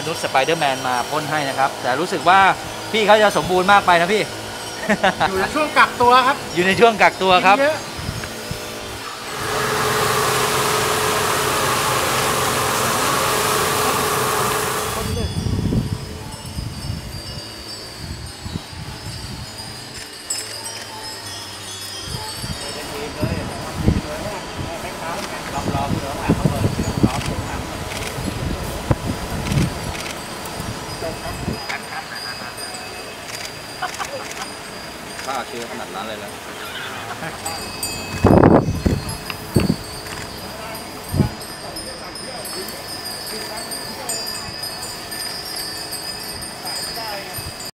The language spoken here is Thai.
นุษย์สไปเดอร์แมนมาพ่นให้นะครับแต่รู้สึกว่าพี่เขาจะสมบูรณ์มากไปนะพี่อยู่ในช่วงกักตัวครับอยู่ในช่วงกักตัวครับฆ่าเชื้อขนาดนั้นเลยนะ